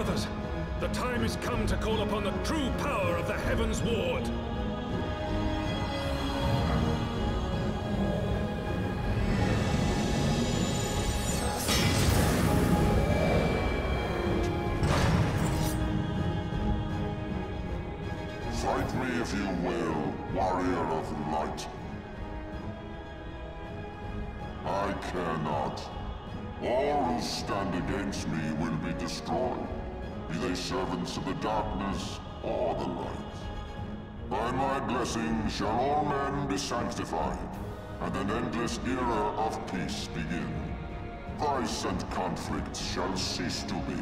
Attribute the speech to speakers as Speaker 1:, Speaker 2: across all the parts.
Speaker 1: brothers, the time has come to call upon the true power of the Heavensward.
Speaker 2: Fight me if you will, warrior of light. I care not. All who stand against me will be destroyed, be they servants of the darkness or the light. By my blessing shall all men be sanctified, and an endless era of peace begin. Vice and conflict shall cease to be.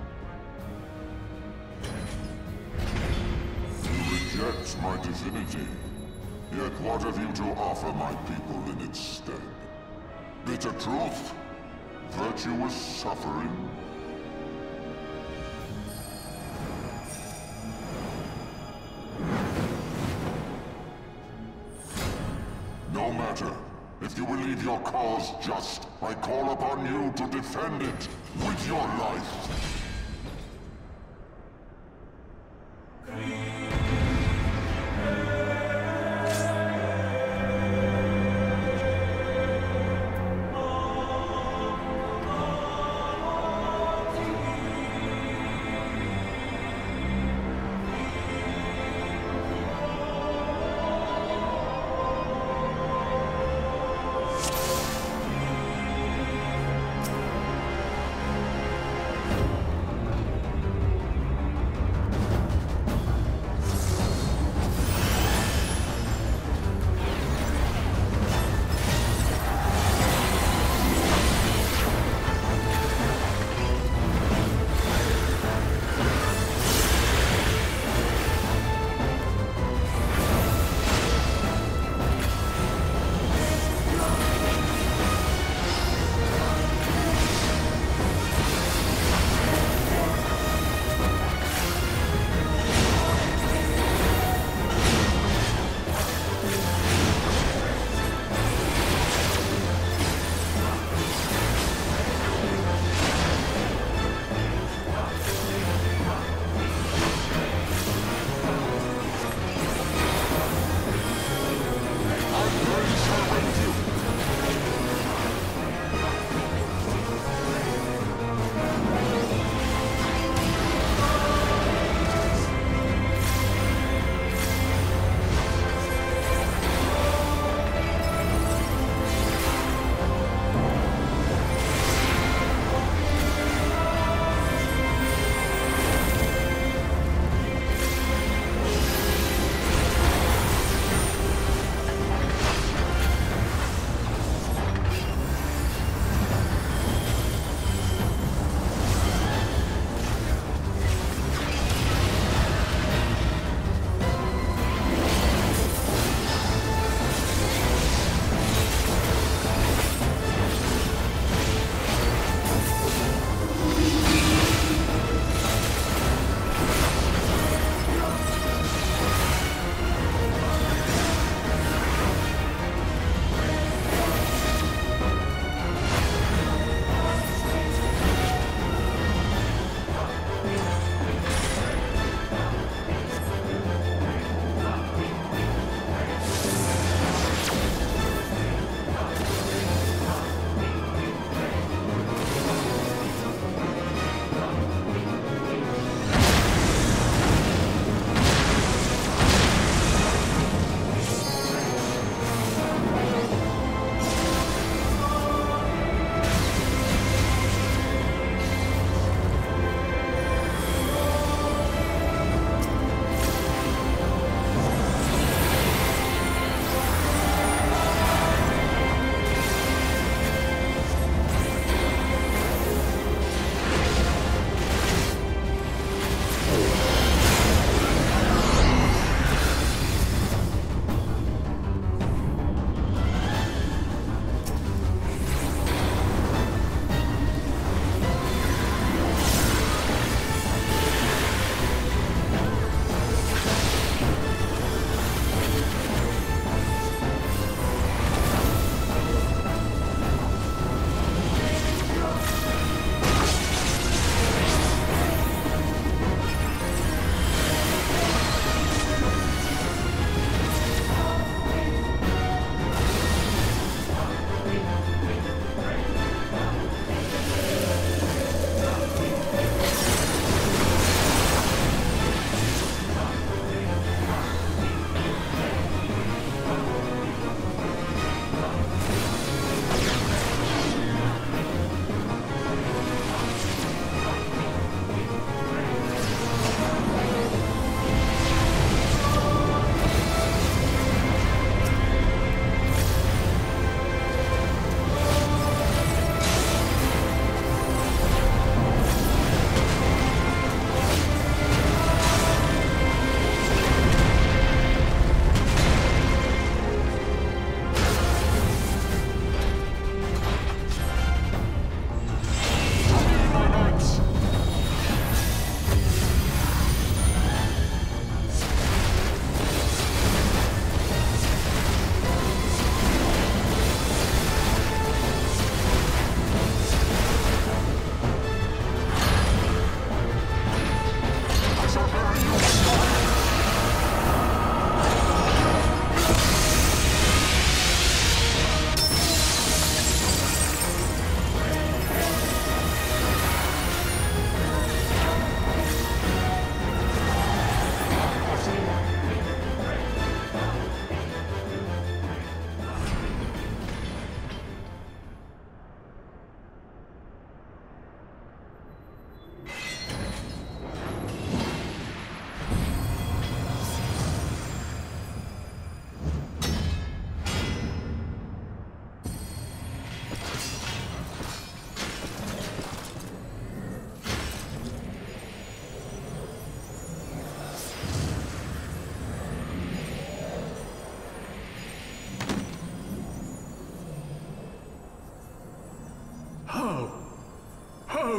Speaker 2: You reject my divinity, yet what have you to offer my people in its stead? Bitter truth? Virtuous suffering? No matter. If you believe your cause just, I call upon you to defend it with your life.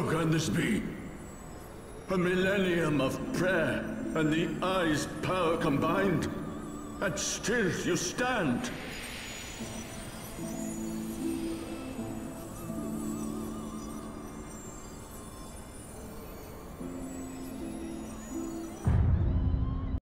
Speaker 1: can this be?
Speaker 3: A millennium of prayer and the Eye's power combined. And still you stand.